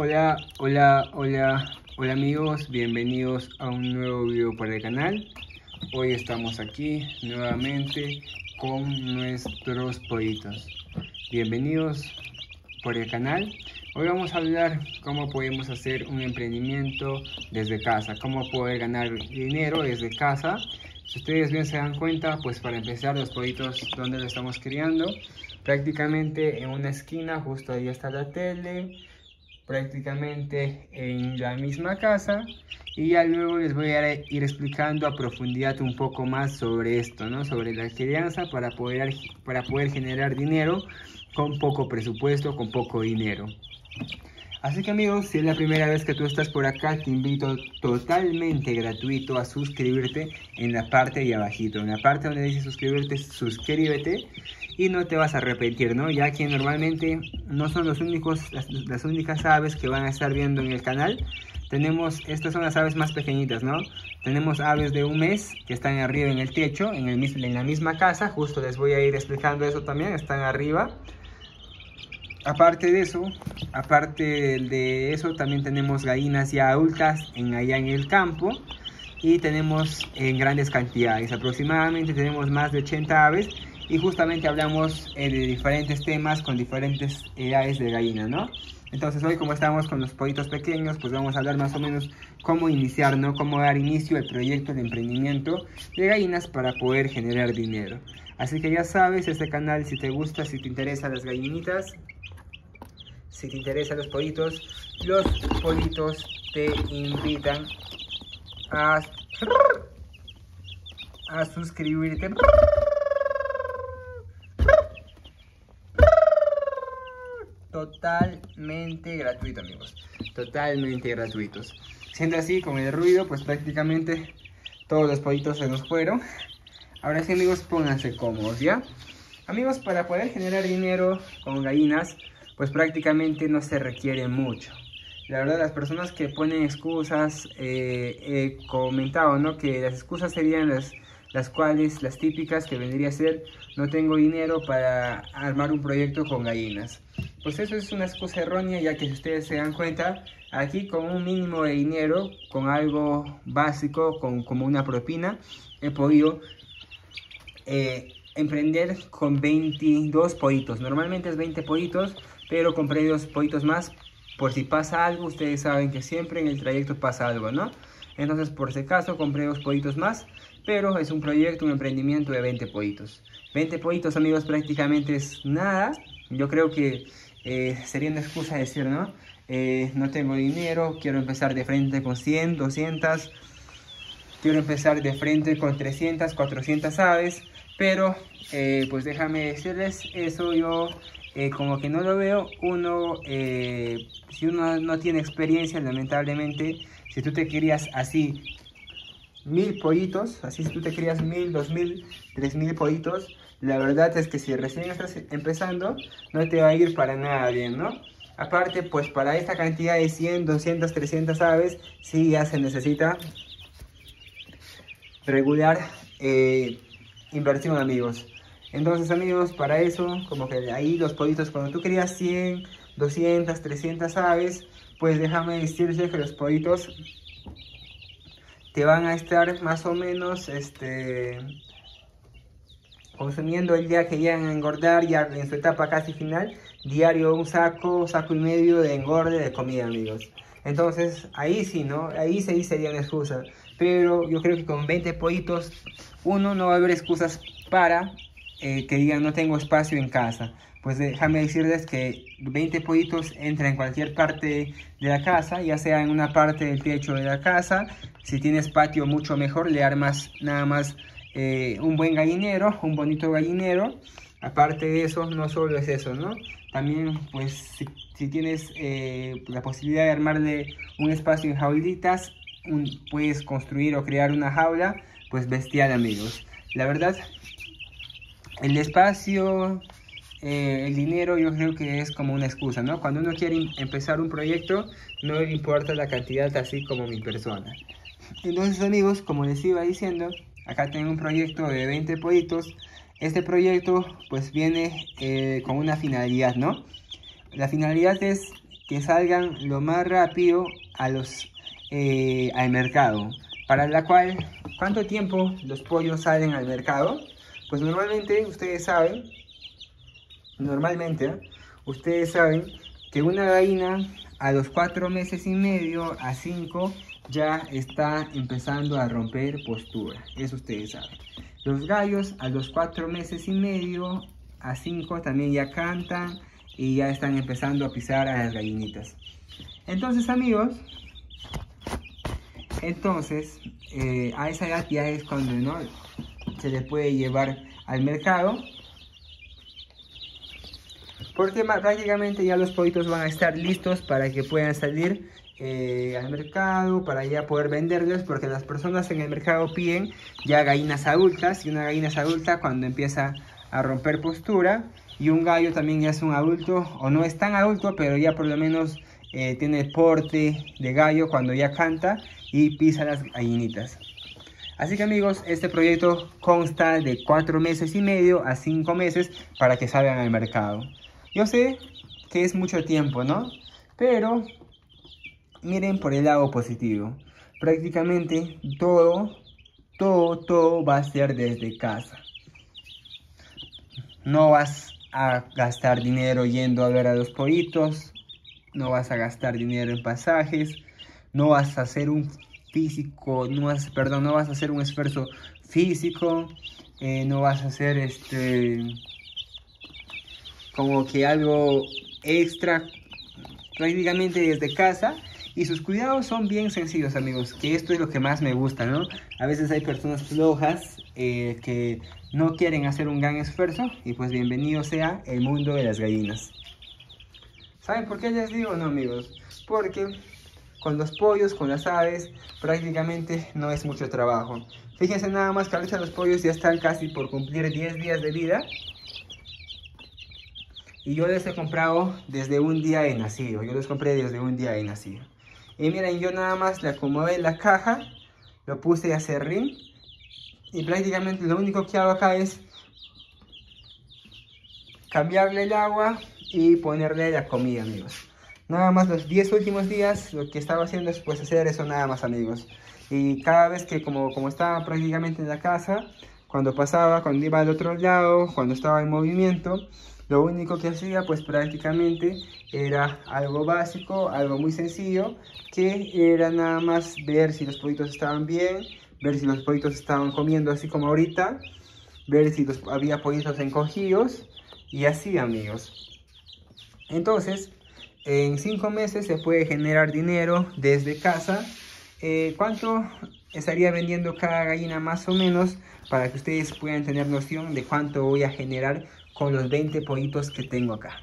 Hola, hola, hola, hola amigos, bienvenidos a un nuevo video para el canal. Hoy estamos aquí nuevamente con nuestros pollitos. Bienvenidos por el canal. Hoy vamos a hablar cómo podemos hacer un emprendimiento desde casa, cómo poder ganar dinero desde casa. Si ustedes bien se dan cuenta, pues para empezar los pollitos donde los estamos criando, prácticamente en una esquina, justo ahí está la tele, prácticamente en la misma casa, y ya luego les voy a ir explicando a profundidad un poco más sobre esto, ¿no? Sobre la crianza para poder generar dinero con poco presupuesto, con poco dinero. Así que amigos, si es la primera vez que tú estás por acá, te invito totalmente gratuito a suscribirte en la parte de abajito. En la parte donde dice suscribirte, suscríbete y no te vas a arrepentir, ¿no? Ya que normalmente no son las únicas aves que van a estar viendo en el canal. Estas son las aves más pequeñitas, ¿no? Tenemos aves de un mes que están arriba en el techo, en la misma casa. Justo les voy a ir explicando eso también, están arriba. Aparte de eso, también tenemos gallinas ya adultas allá en el campo, y tenemos en grandes cantidades, aproximadamente tenemos más de 80 aves, y justamente hablamos de diferentes temas con diferentes edades de gallina, ¿no? Entonces hoy, como estamos con los pollitos pequeños, pues vamos a hablar más o menos cómo iniciar, ¿no? Cómo dar inicio al proyecto de emprendimiento de gallinas para poder generar dinero. Así que ya sabes, este canal, si te gusta, si te interesan las gallinitas, si te interesan los pollitos te invitan a suscribirte. Totalmente gratuito, amigos. Totalmente gratuitos. Siendo así, con el ruido, pues prácticamente todos los pollitos se nos fueron. Ahora sí, amigos, pónganse cómodos, ¿ya? Amigos, para poder generar dinero con gallinas, pues prácticamente no se requiere mucho. La verdad, las personas que ponen excusas, he comentado, ¿no? Que las excusas serían las típicas, que vendría a ser: no tengo dinero para armar un proyecto con gallinas. Pues eso es una excusa errónea, ya que si ustedes se dan cuenta, aquí con un mínimo de dinero, con algo básico, como una propina, he podido emprender con 22 pollitos. Normalmente es 20 pollitos, pero compré 2 pollitos más por si pasa algo. Ustedes saben que siempre en el trayecto pasa algo, ¿no? Entonces, por si acaso, compré 2 pollitos más, pero es un proyecto, un emprendimiento de 20 pollitos. 20 pollitos, amigos, prácticamente es nada. Yo creo que sería una excusa decir, ¿no? No tengo dinero, quiero empezar de frente con 100, 200, quiero empezar de frente con 300, 400 aves, pero pues déjame decirles, eso yo como que no lo veo. Si uno no tiene experiencia, lamentablemente, si tú te crías así 1000 pollitos, así si tú te crías 1000, 2000, 3000 pollitos, la verdad es que si recién estás empezando, no te va a ir para nada bien, ¿no? Aparte, pues para esta cantidad de 100, 200, 300 aves, sí ya se necesita regular inversión, amigos. Entonces, amigos, para eso, como que ahí los pollitos, cuando tú crías 100, 200, 300 aves, pues déjame decirte que los pollitos te van a estar más o menos consumiendo, el día que llegan a engordar, ya en su etapa casi final, diario un saco y medio de engorde de comida, amigos. Entonces ahí sí, ¿no? Ahí sí sería una excusa. Pero yo creo que con 20 pollitos, uno, no va a haber excusas para que digan no tengo espacio en casa. Pues déjame decirles que 20 pollitos entran en cualquier parte de la casa, ya sea en una parte del techo de la casa. Si tienes patio, mucho mejor, le armas nada más un buen gallinero, un bonito gallinero. Aparte de eso, no solo es eso, ¿no? También, pues, si tienes la posibilidad de armarle un espacio en jaulitas, puedes construir o crear una jaula, pues bestial, amigos. La verdad, el espacio, el dinero, yo creo que es como una excusa, ¿no? Cuando uno quiere empezar un proyecto, no le importa la cantidad, así como mi persona. Entonces, amigos, como les iba diciendo, acá tengo un proyecto de 20 pollitos. Este proyecto pues viene con una finalidad, ¿no? La finalidad es que salgan lo más rápido al mercado. Para la cual, ¿cuánto tiempo los pollos salen al mercado? Pues normalmente ustedes saben que una gallina a los 4 meses y medio a 5 ya está empezando a romper postura. Eso ustedes saben. Los gallos a los 4 meses y medio a 5 también ya cantan y ya están empezando a pisar a las gallinitas. Entonces, amigos, a esa edad ya es cuando, ¿no?, se les puede llevar al mercado, porque prácticamente ya los pollitos van a estar listos para que puedan salir al mercado, para ya poder venderlos, porque las personas en el mercado piden ya gallinas adultas, y una gallina es adulta cuando empieza a romper postura, y un gallo también ya es un adulto, o no es tan adulto, pero ya por lo menos tiene el porte de gallo cuando ya canta y pisa las gallinitas. Así que, amigos, este proyecto consta de 4 meses y medio a 5 meses para que salgan al mercado. Yo sé que es mucho tiempo, ¿no? Pero miren por el lado positivo. Prácticamente todo va a ser desde casa. No vas a gastar dinero yendo a ver a los pollitos. No vas a gastar dinero en pasajes. No vas a hacer un esfuerzo físico. No vas a hacer como que algo extra, prácticamente desde casa. Y sus cuidados son bien sencillos, amigos, que esto es lo que más me gusta, ¿no? A veces hay personas flojas que no quieren hacer un gran esfuerzo, y pues bienvenido sea el mundo de las gallinas. ¿Saben por qué les digo, no, amigos? Porque con los pollos, con las aves, prácticamente no es mucho trabajo. Fíjense nada más que ahorita los pollos ya están casi por cumplir 10 días de vida. Y yo les he comprado desde un día de nacido. Y miren, yo nada más le acomodé la caja, lo puse a serrín. Y prácticamente lo único que hago acá es cambiarle el agua y ponerle la comida, amigos. Nada más los 10 últimos días lo que estaba haciendo es pues hacer eso nada más, amigos. Y cada vez que como estaba prácticamente en la casa, cuando iba al otro lado, cuando estaba en movimiento, lo único que hacía pues prácticamente era algo básico, algo muy sencillo, que era nada más ver si los pollitos estaban bien, ver si los pollitos estaban comiendo así como ahorita, ver si había pollitos encogidos y así, amigos. Entonces, en 5 meses se puede generar dinero desde casa. ¿Cuánto estaría vendiendo cada gallina más o menos? Para que ustedes puedan tener noción de cuánto voy a generar con los 20 pollitos que tengo acá.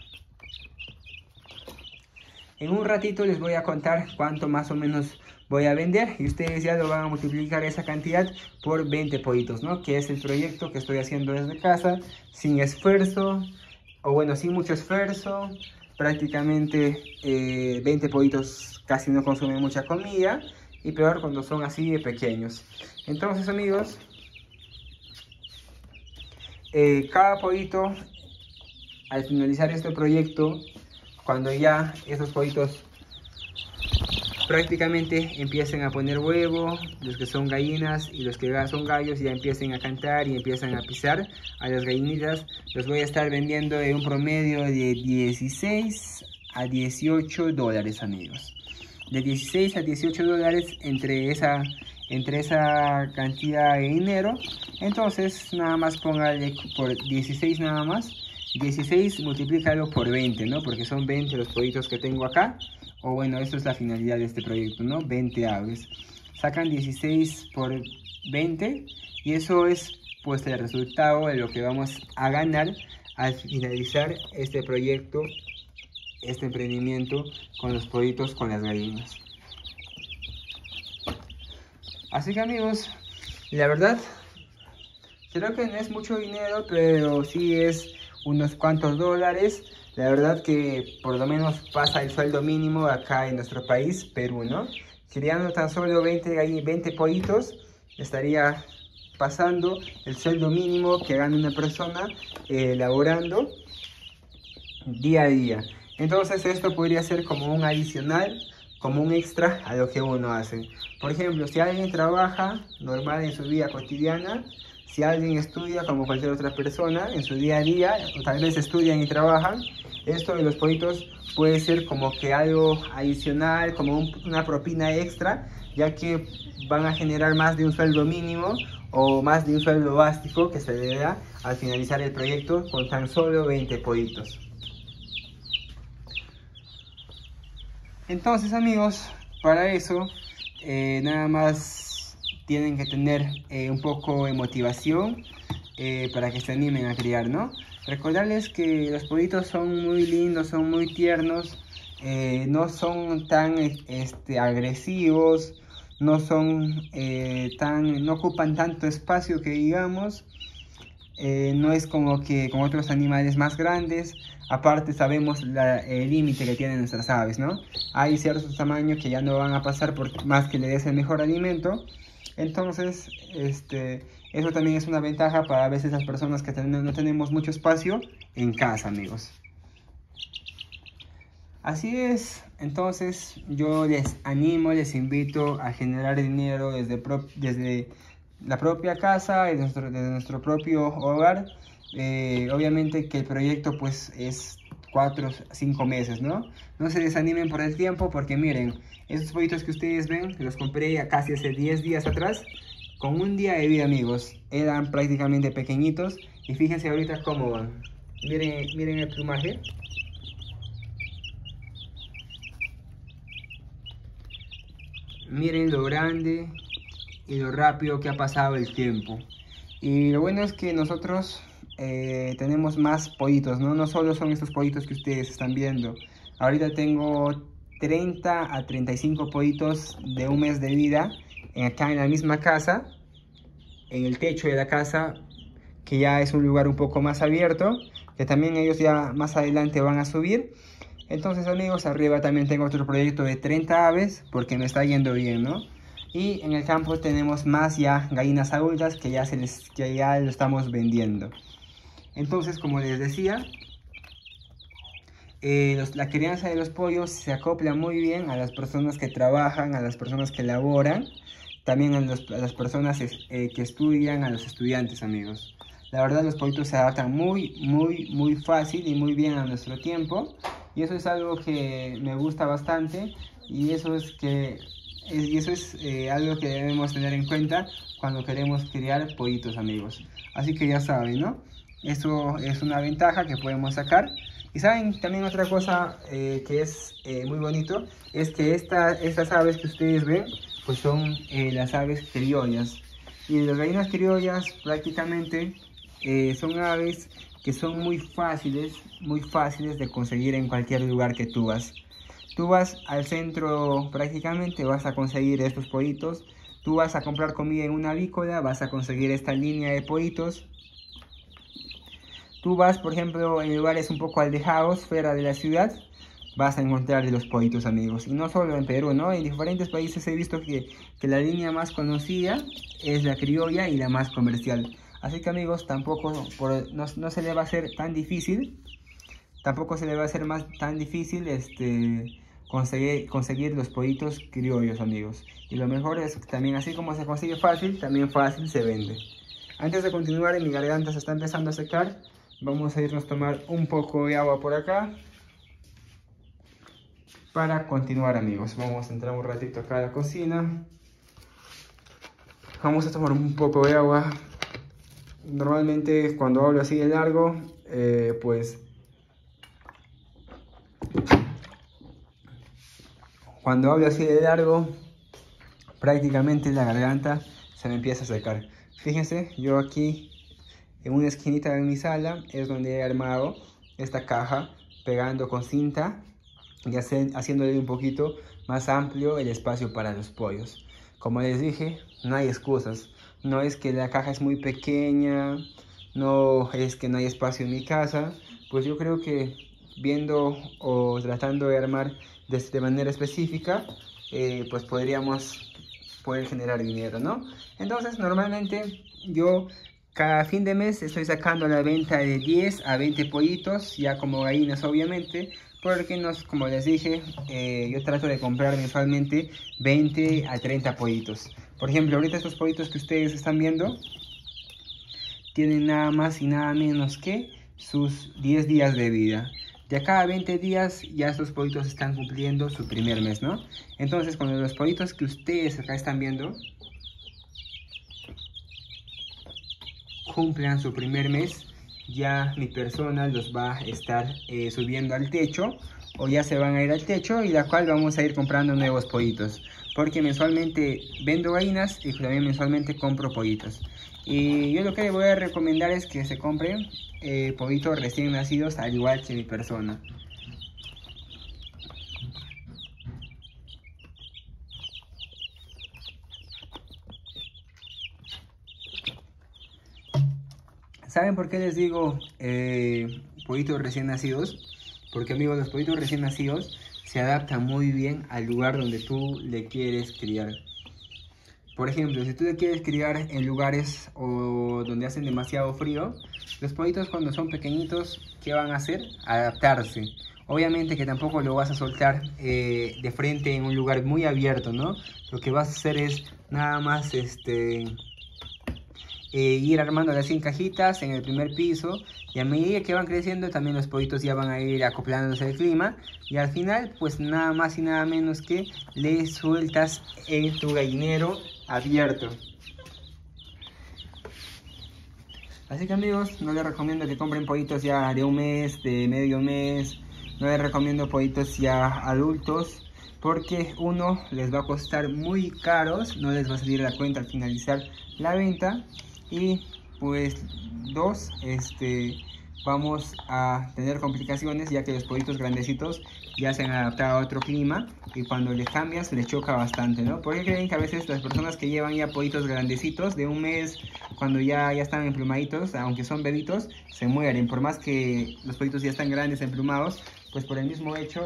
En un ratito les voy a contar cuánto más o menos voy a vender, y ustedes ya lo van a multiplicar esa cantidad por 20 pollitos, ¿no? Que es el proyecto que estoy haciendo desde casa, sin esfuerzo, o bueno, sin mucho esfuerzo. Prácticamente 20 pollitos casi no consumen mucha comida, y peor cuando son así de pequeños. Entonces, amigos, cada pollito, al finalizar este proyecto, cuando ya esos pollitos prácticamente empiecen a poner huevo, los que son gallinas y los que son gallos ya empiecen a cantar y empiezan a pisar a las gallinitas, los voy a estar vendiendo en un promedio de 16 a 18 dólares, amigos. De 16 a 18 dólares entre esa cantidad de dinero. Entonces nada más póngale por 16 nada más. 16 multiplícalo por 20, ¿no? Porque son 20 los pollitos que tengo acá. O bueno, eso es la finalidad de este proyecto, ¿no? 20 aves. Sacan 16 por 20 y eso es pues el resultado de lo que vamos a ganar al finalizar este proyecto, este emprendimiento con los pollitos, con las gallinas. Así que, amigos, la verdad, creo que no es mucho dinero, pero sí es unos cuantos dólares. La verdad que por lo menos pasa el sueldo mínimo acá en nuestro país, Perú, ¿no? Criando tan solo 20 pollitos, estaría pasando el sueldo mínimo que gana una persona laborando día a día. Entonces esto podría ser como un adicional, como un extra a lo que uno hace. Por ejemplo, si alguien trabaja normal en su vida cotidiana, si alguien estudia como cualquier otra persona en su día a día, o tal vez estudian y trabajan, esto de los pollitos puede ser como que algo adicional, como una propina extra, ya que van a generar más de un sueldo mínimo o más de un sueldo básico que se le da al finalizar el proyecto con tan solo 20 pollitos. Entonces, amigos, para eso nada más tienen que tener un poco de motivación para que se animen a criar, ¿no? Recordarles que los pollitos son muy lindos, son muy tiernos, no son tan agresivos, no son no ocupan tanto espacio que digamos. No es como que con otros animales más grandes. Aparte sabemos el límite que tienen nuestras aves, ¿no? Hay ciertos tamaños que ya no van a pasar por más que le des el mejor alimento. Entonces, eso también es una ventaja para a veces las personas que no tenemos mucho espacio en casa, amigos. Así es, entonces yo les animo, les invito a generar dinero desde la propia casa, desde nuestro propio hogar. Obviamente que el proyecto pues es 4 o 5 meses, ¿no? No se desanimen por el tiempo porque miren, estos pollitos que ustedes ven, que los compré casi hace 10 días atrás, con un día de vida, amigos, eran prácticamente pequeñitos y fíjense ahorita cómo van. Miren el plumaje. Miren lo grande y lo rápido que ha pasado el tiempo. Y lo bueno es que nosotros tenemos más pollitos, ¿no? No solo son estos pollitos que ustedes están viendo. Ahorita tengo 30 a 35 pollitos de un mes de vida acá en la misma casa, en el techo de la casa, que ya es un lugar un poco más abierto, que también ellos ya más adelante van a subir. Entonces, amigos, arriba también tengo otro proyecto de 30 aves porque me está yendo bien, ¿no? Y en el campo tenemos más ya gallinas adultas que ya lo estamos vendiendo. Entonces, como les decía, la crianza de los pollos se acopla muy bien a las personas que trabajan, a las personas que laboran, también a las personas que estudian, a los estudiantes, amigos. La verdad, los pollitos se adaptan muy fácil y muy bien a nuestro tiempo. Y eso es algo que me gusta bastante y eso es algo que debemos tener en cuenta cuando queremos criar pollitos, amigos. Así que ya saben, ¿no? Eso es una ventaja que podemos sacar. Y saben, también otra cosa que es muy bonito, es que estas aves que ustedes ven, pues son las aves criollas. Y las gallinas criollas prácticamente son aves que son muy fáciles de conseguir en cualquier lugar que tú vas. Tú vas al centro, prácticamente vas a conseguir estos pollitos. Tú vas a comprar comida en una avícola, vas a conseguir esta línea de pollitos. Tú vas, por ejemplo, en lugares un poco alejados, fuera de la ciudad, vas a encontrar de los pollitos, amigos. Y no solo en Perú, ¿no? En diferentes países he visto que la línea más conocida es la criolla y la más comercial. Así que, amigos, tampoco no se le va a hacer tan difícil. Tampoco se le va a hacer tan difícil conseguir los pollitos criollos, amigos. Y lo mejor es que también, así como se consigue fácil, también fácil se vende. Antes de continuar, mi garganta se está empezando a secar. Vamos a irnos a tomar un poco de agua por acá. Para continuar, amigos, vamos a entrar un ratito acá a la cocina. Vamos a tomar un poco de agua. Normalmente cuando hablo así de largo, prácticamente la garganta se me empieza a secar. Fíjense, yo aquí en una esquinita de mi sala es donde he armado esta caja, pegando con cinta y haciéndole un poquito más amplio el espacio para los pollos. Como les dije, no hay excusas. No es que la caja es muy pequeña, no es que no hay espacio en mi casa. Pues yo creo que viendo o tratando de armar de manera específica, pues podríamos poder generar dinero, ¿no? Entonces, normalmente yo Cada fin de mes estoy sacando la venta de 10 a 20 pollitos, ya como gallinas obviamente, porque como les dije, yo trato de comprar mensualmente 20 a 30 pollitos. Por ejemplo, ahorita estos pollitos que ustedes están viendo tienen nada más y nada menos que sus 10 días de vida. De cada 20 días ya estos pollitos están cumpliendo su primer mes, ¿no? Entonces, cuando los pollitos que ustedes acá están viendo cumplan su primer mes, ya mi persona los va a estar subiendo al techo, o ya se van a ir al techo, y la cual vamos a ir comprando nuevos pollitos, porque mensualmente vendo gallinas y también mensualmente compro pollitos. Y yo lo que les voy a recomendar es que se compren pollitos recién nacidos, al igual que mi persona. ¿Saben por qué les digo pollitos recién nacidos? Porque, amigos, los pollitos recién nacidos se adaptan muy bien al lugar donde tú le quieres criar. Por ejemplo, si tú le quieres criar en lugares donde hacen demasiado frío, los pollitos cuando son pequeñitos, ¿qué van a hacer? Adaptarse. Obviamente que tampoco lo vas a soltar de frente en un lugar muy abierto, ¿no? Lo que vas a hacer es nada más ir armando las 100 cajitas en el primer piso, y a medida que van creciendo también los pollitos ya van a ir acoplándose al clima, y al final pues nada más y nada menos que le sueltas en tu gallinero abierto. Así que, amigos, no les recomiendo que compren pollitos ya de un mes, de medio mes. No les recomiendo pollitos ya adultos, porque uno, les va a costar muy caros, no les va a salir la cuenta al finalizar la venta. Y pues dos, vamos a tener complicaciones, ya que los pollitos grandecitos ya se han adaptado a otro clima, y cuando les cambias les choca bastante, ¿no? Porque creen que a veces las personas que llevan ya pollitos grandecitos de un mes, cuando ya están emplumaditos, aunque son bebitos, se mueren. Por más que los pollitos ya están grandes, emplumados, pues por el mismo hecho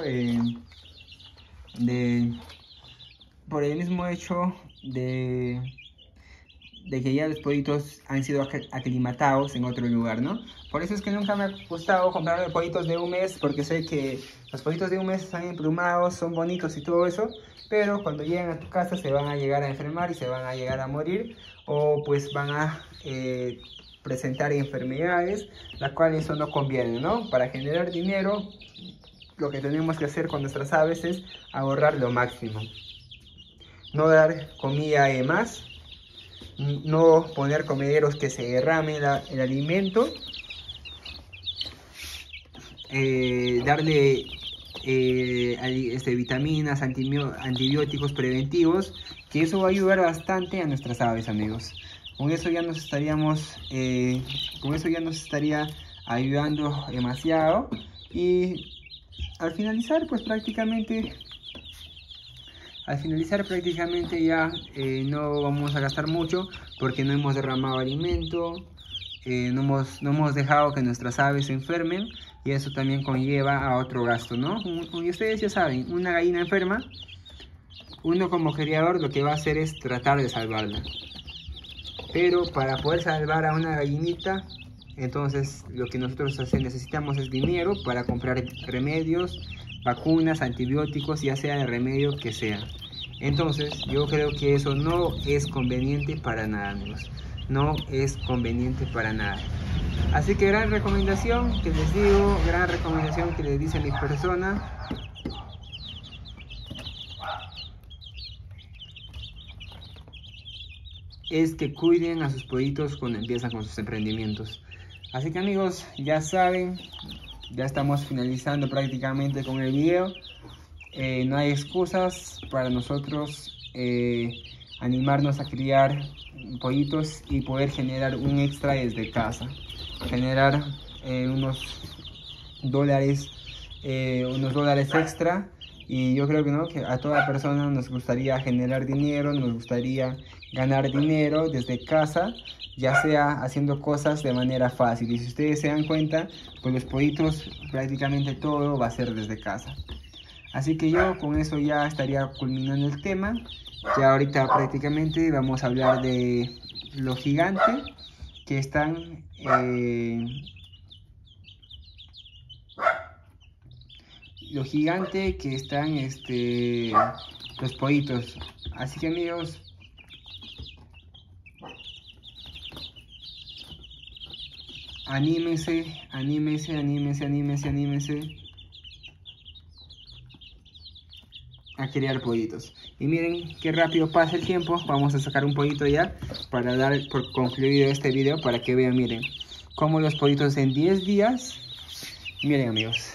de que ya los pollitos han sido aclimatados en otro lugar, ¿no? Por eso es que nunca me ha gustado comprar pollitos de un mes, porque sé que los pollitos de un mes están emplumados, son bonitos y todo eso, pero cuando llegan a tu casa se van a llegar a enfermar y se van a llegar a morir, o pues van a presentar enfermedades, las cuales eso no conviene, ¿no? Para generar dinero, lo que tenemos que hacer con nuestras aves es ahorrar lo máximo. No dar comida de más, no poner comederos que se derrame el alimento, darle vitaminas, antibióticos preventivos, que eso va a ayudar bastante a nuestras aves, amigos. Con eso ya nos estaría ayudando demasiado. Y al finalizar prácticamente ya no vamos a gastar mucho, porque no hemos derramado alimento, no hemos dejado que nuestras aves se enfermen, y eso también conlleva a otro gasto, ¿no? Y ustedes ya saben, una gallina enferma, uno como criador lo que va a hacer es tratar de salvarla. Pero para poder salvar a una gallinita, entonces lo que nosotros necesitamos es dinero para comprar remedios, vacunas, antibióticos, ya sea el remedio que sea. Entonces yo creo que eso no es conveniente para nada, amigos. No es conveniente para nada. Así que gran recomendación que les digo, gran recomendación que les dice mi persona. Es que cuiden a sus pollitos cuando empiezan con sus emprendimientos. Así que, amigos, ya saben, ya estamos finalizando prácticamente con el video. No hay excusas para nosotros animarnos a criar pollitos y poder generar un extra desde casa. Generar unos dólares extra. Y yo creo que no, que a toda persona nos gustaría generar dinero, nos gustaría ganar dinero desde casa, ya sea haciendo cosas de manera fácil. Y si ustedes se dan cuenta, pues los pollitos prácticamente todo va a ser desde casa. Así que yo con eso ya estaría culminando el tema. Ya ahorita prácticamente vamos a hablar de lo gigante, que están lo gigante que están los pollitos. Así que amigos, anímense, anímense, anímense, anímense, anímense a criar pollitos. Y miren qué rápido pasa el tiempo. Vamos a sacar un pollito ya para dar por concluido este video, para que vean, miren, cómo los pollitos en 10 días, miren amigos,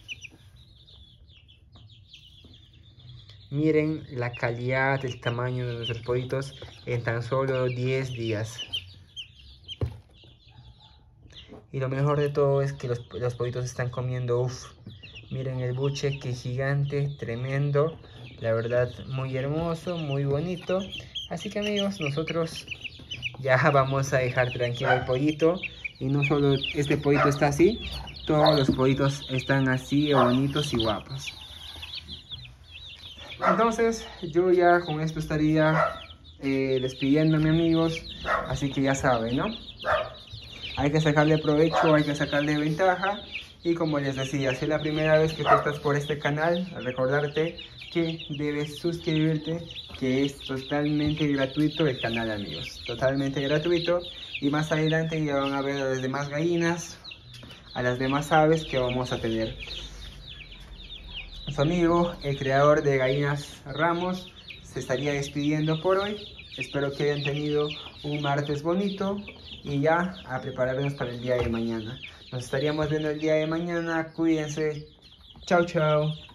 miren la calidad, el tamaño de nuestros pollitos en tan solo 10 días. Y lo mejor de todo es que los pollitos están comiendo, uff. Miren el buche, que gigante, tremendo. La verdad, muy hermoso, muy bonito. Así que amigos, nosotros ya vamos a dejar tranquilo el pollito. Y no solo este pollito está así, todos los pollitos están así, bonitos y guapos. Entonces, yo ya con esto estaría despidiéndome amigos. Así que ya saben, ¿no? Hay que sacarle provecho, hay que sacarle ventaja. Y como les decía, si es la primera vez que tú estás por este canal, recordarte que debes suscribirte, que es totalmente gratuito el canal amigos. Totalmente gratuito. Y más adelante ya van a ver a las demás gallinas, a las demás aves que vamos a tener. Su amigo, el creador de Gallinas Ramos, se estaría despidiendo por hoy. Espero que hayan tenido un martes bonito. Y ya a prepararnos para el día de mañana. Nos estaríamos viendo el día de mañana. Cuídense. Chao, chao.